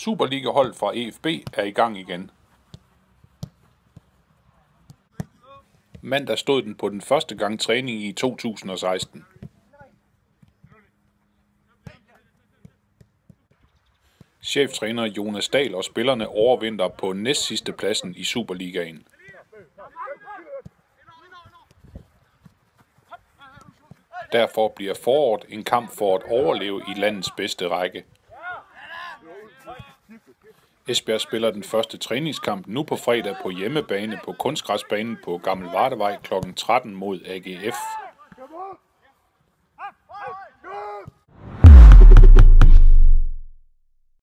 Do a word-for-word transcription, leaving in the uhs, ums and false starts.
Superligahold fra E F B er i gang igen. Mandag stod den på den første gang træning i to tusind og seksten. Cheftræner Jonas Dahl og spillerne overvinter på næstsidste pladsen i Superligaen. Derfor bliver foråret en kamp for at overleve i landets bedste række. Esbjerg spiller den første træningskamp nu på fredag på hjemmebane på kunstgræsbanen på Gammel Vardevej klokken tretten mod A G F.